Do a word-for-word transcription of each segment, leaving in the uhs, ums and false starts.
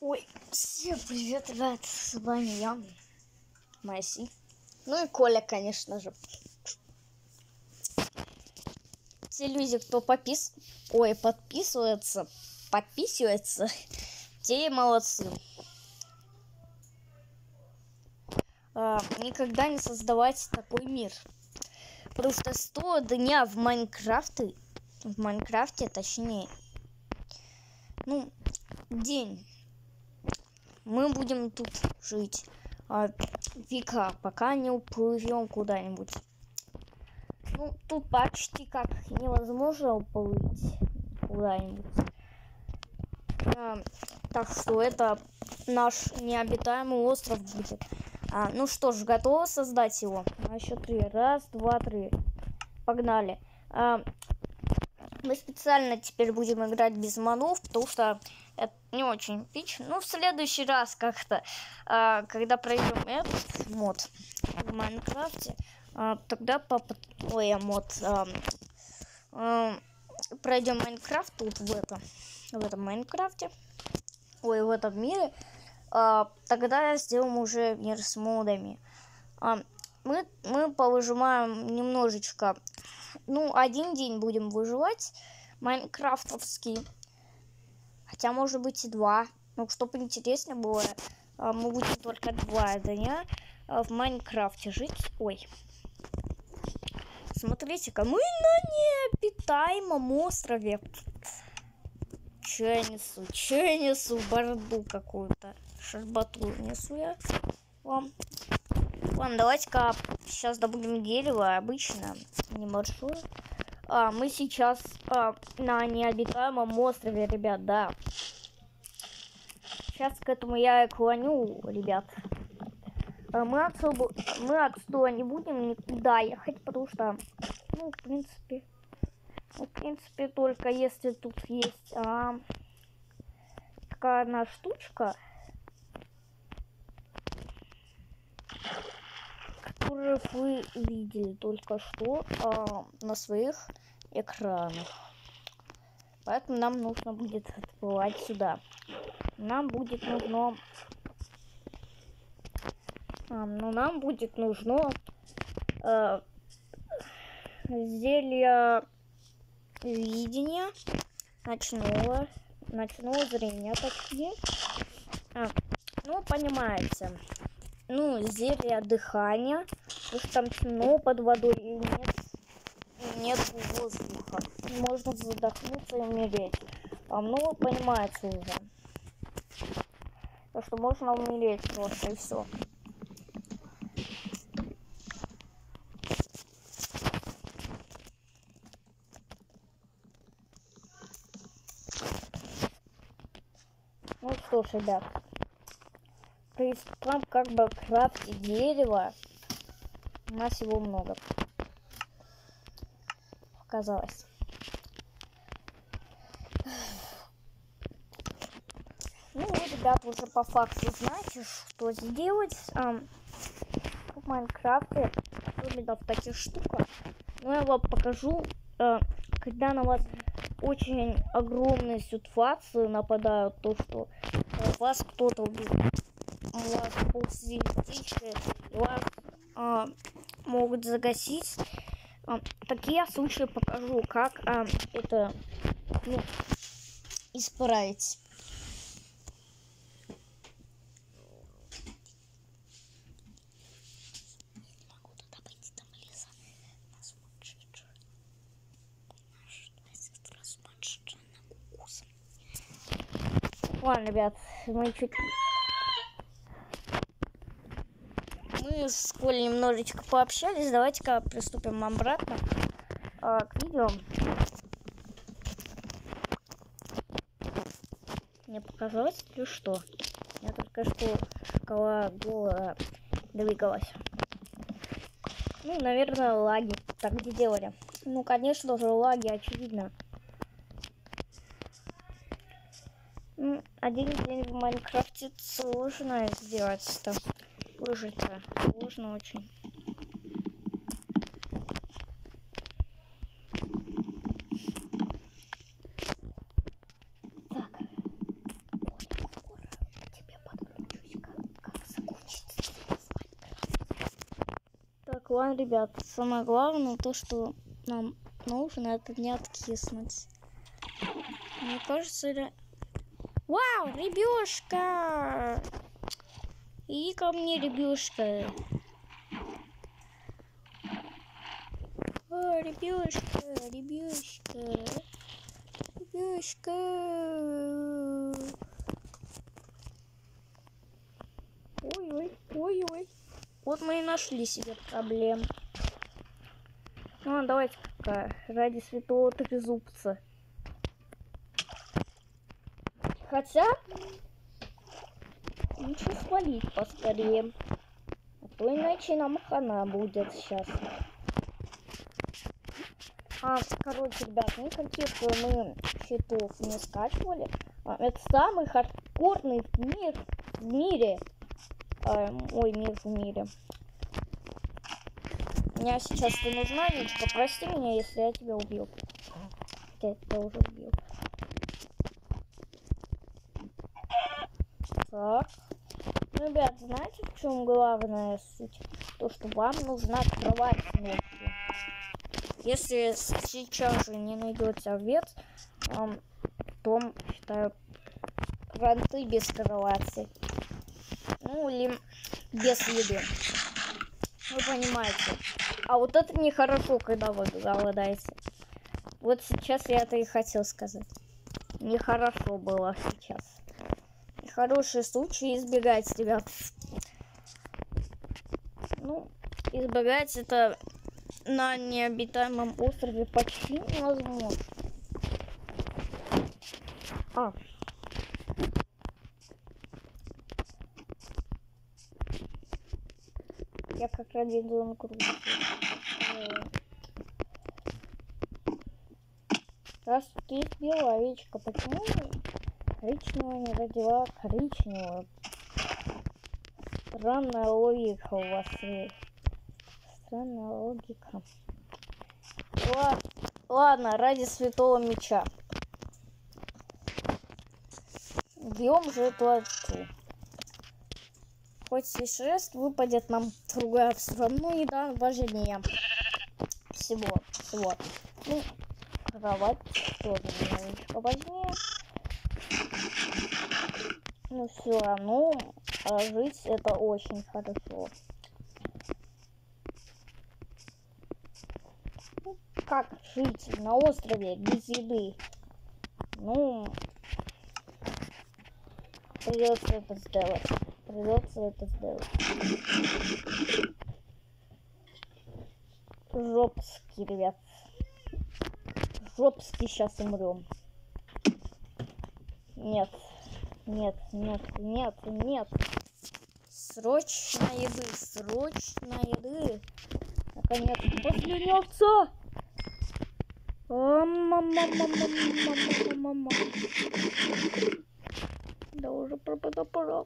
Ой, всем привет, ребят, с вами я, Месси. Ну и Коля, конечно же. Те люди, кто попис... Ой, подписывается, подписывается, те молодцы. А, никогда не создавайте такой мир. Просто сто дня в Майнкрафте, в Майнкрафте, точнее, ну, день. Мы будем тут жить а, века, пока не уплывем куда-нибудь. Ну, тут почти как невозможно уплыть куда-нибудь. А, так что это наш необитаемый остров будет. А, ну что ж, готовы создать его? На счет три. Раз, два, три. Погнали. А, мы специально теперь будем играть без манов, потому что это не очень эпично. Ну, в следующий раз как-то, а, когда пройдем этот мод в Майнкрафте, а, тогда папа... Ой, мод... А, а, пройдем Майнкрафт тут, в этом, в этом Майнкрафте. Ой, в этом мире. А, тогда сделаем уже мир с модами. А, мы, мы повыжимаем немножечко. Ну, один день будем выживать. Майнкрафтовский. Хотя, может быть, и два. Ну, чтобы интереснее было, мы будем только два дня в Майнкрафте жить. Ой. Смотрите-ка, мы на необитаемом острове. Че я несу? Че я несу? Барду какую-то. Шарбату несу я вам. Ладно, давайте-ка сейчас добудем дерево. Обычно, небольшое. А, мы сейчас а, на необитаемом острове, ребят, да. Сейчас к этому я и клоню, ребят. А, мы, отсюда, мы отсюда не будем никуда ехать, потому что, ну, в принципе, ну, в принципе, только если тут есть а, такая одна штучка, которую вы видели только что а, на своих экранах. Поэтому нам нужно будет отплывать сюда. Нам будет нужно... А, ну, нам будет нужно э, зелье видения, ночного, ночного зрения, точнее. А, ну, понимаете. Ну, зелье дыхания, потому что там темно под водой и нет, нет воздуха. Можно задохнуться и умереть. А ну, понимаете уже. Так что можно умереть просто и все. Ну что ж, ребят. Приступаем как бы крафтить дерево. У нас его много. Оказалось. Ну, вы, ребят, уже по факту знаете, что сделать а, в Майнкрафте, особенно в таких штуках. Но я вам покажу, а, когда на вас очень огромные ситуации нападают, то, что а, вас кто-то убил. У вас ползетичка, вас а, могут загасить. А, такие случаи покажу, как а, это ну, исправить. Ладно, ребят, мы чуть... Мы с Колей немножечко пообщались. Давайте-ка приступим обратно а, к видео. Мне показалось или что? Я только что шкала голая двигалась. Ну, наверное, лаги. Так, где делали? Ну, конечно же, лаги, очевидно. Один день в Майнкрафте сложно сделать. Там выжить-то сложно очень. Так. ладно, ребят, самое главное то, что нам нужно, это не откиснуть. Мне кажется, ре... Вау, ребёшка! И ко мне ребёшка. О, ребёшка, ребёшка, ребёшка. Ой-ой, ой-ой. Вот мы и нашли себе проблем. Ну, давайте пока ради святого трезубца. Хотя, лучше свалить поскорее. А то иначе нам хана будет сейчас. А, короче, ребят, никаких мы щитов не скачивали. А, это самый хардкорный мир в мире. А, ой, мир в мире. Мне сейчас ты нужна, Ничка, прости меня, если я тебя убил. Хотя я тебя уже убил. Так. Ну, ребят, знаете, в чем главная суть? То, что вам нужна кровать ночью. Если сейчас же не найдете овец, то, считаю, кранты без кровати. Ну, или без еды. Вы понимаете. А вот это нехорошо, когда вы голодаете. Вот сейчас я это и хотел сказать. Нехорошо было сейчас. Хороший случай избегать, ребят. Ну, избегать это на необитаемом острове почти невозможно. А. Я как Робинзон Крузо. Раз тут есть белая овечка, почему коричневая не родила коричневую? Странная логика у вас есть. Странная логика. Ладно, ладно, ради святого меча. Бьем же эту овцу. Хоть и шест выпадет нам другая все равно еда важнее. Всего, всего. Ну, кровать тоже немножечко важнее. Но все равно а жить это очень хорошо. Ну, как жить на острове без еды? Ну, придется это сделать. Придется это сделать. Жопски, ребят. Жопски сейчас умрем. Нет. Нет, нет, нет, нет. Срочно еды, срочно еды. Наконец, последняя овца. Мама-мама-мама-мама-мама. Да уже пропада пора.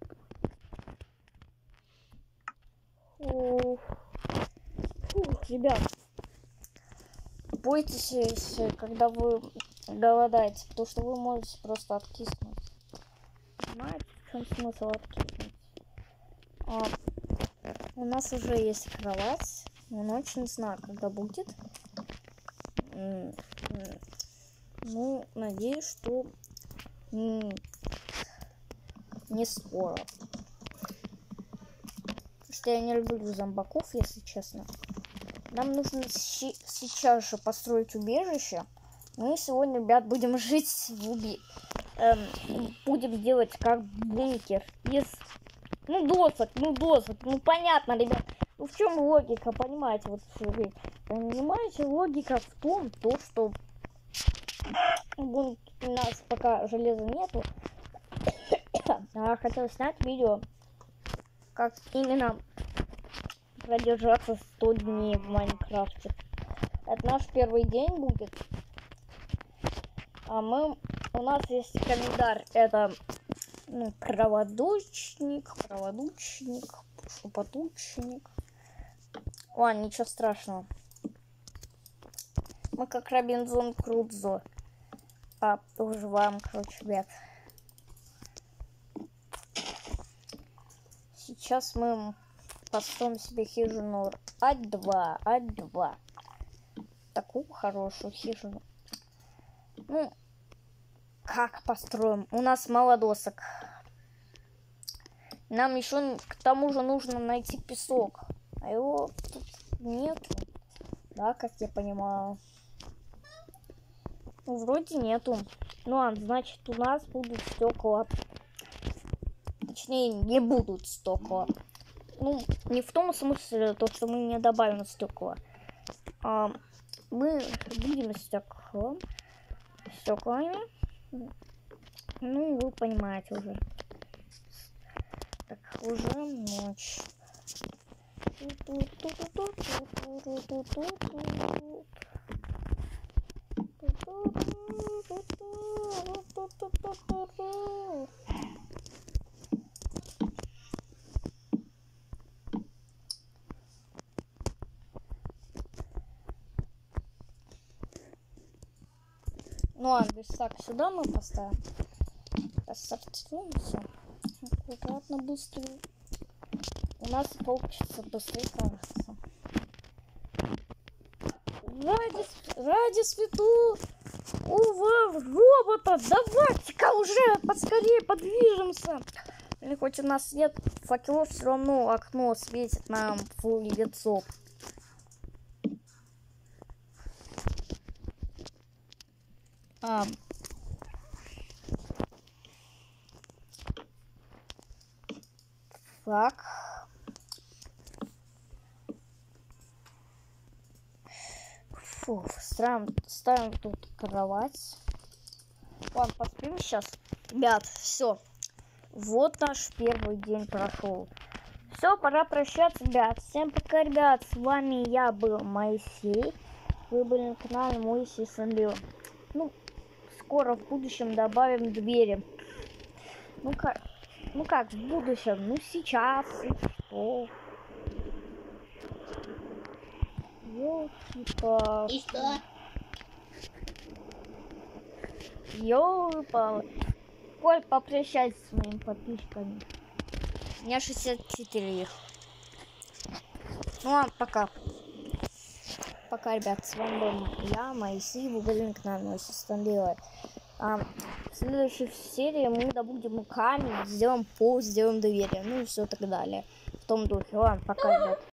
Фух. Фух, ребят. Бойтесь, когда вы голодаете, потому что вы можете просто откиснуть. Понимаете, в чем смысл откиснуть? А, у нас уже есть кровать. Но очень знаю, когда будет. Ну, надеюсь, что не скоро. Потому что я не люблю зомбаков, если честно. Нам нужно сейчас же построить убежище. Мы сегодня, ребят, будем жить в уби... Эм, будем делать как бункер из... Ну, досок, ну, досок. Ну, понятно, ребят. Ну, в чем логика, понимаете? Вот вы понимаете, логика в том, то, что у нас пока железа нету. А хотел снять видео, как именно продержаться сто дней в Майнкрафте. Это наш первый день будет. А мы, у нас есть календарь, это ну, кроводучник, кроводучник, шупотучник. Ладно, ничего страшного. Мы как Робинзон Крузо. А, выживаем, короче, ребят. Сейчас мы построим себе хижину А два, А два. Такую хорошую хижину. Ну, как построим? У нас мало досок. Нам еще к тому же нужно найти песок. А его тут нету. Да, как я понимаю. Ну, вроде нету. Ну, а значит, у нас будут стекла. Точнее, не будут стекла. Ну, не в том смысле, то, что мы не добавим стекла. А мы будем стеклом. Стеклами. Ну, вы понимаете уже. Так, уже ночь. Ну ладно, так, сюда мы поставим. Рассортируемся. Аккуратно, быстро. У нас получится быстрее, кажется. Ради, ради свету у робота, давайте-ка уже поскорее подвижемся. Или хоть у нас нет факелов, все равно окно светит нам в лицо. А. Так. Фу, ставим, ставим тут кровать. Ладно, поспим сейчас. Ребят, все. Вот наш первый день прошел. Все, пора прощаться, ребят. Всем пока, ребят. С вами я был, Моисей. Вы были на канале Моисей Санлио. Ну, скоро в будущем добавим двери. Ну как, ну как в будущем? Ну сейчас. И что? Ёлки-палки. И что? Ёлки-палки. Коль, попрощайся с моими подписчиками. У меня шестьдесят четыре их. Ну ладно, пока. Пока, ребят. С вами был я, Моисей. Вы были на канале Моисей Санлио. А, в следующей серии мы добудем камень, сделаем пол, сделаем двери. Ну и все так далее. В том духе. Ладно, пока, ребят.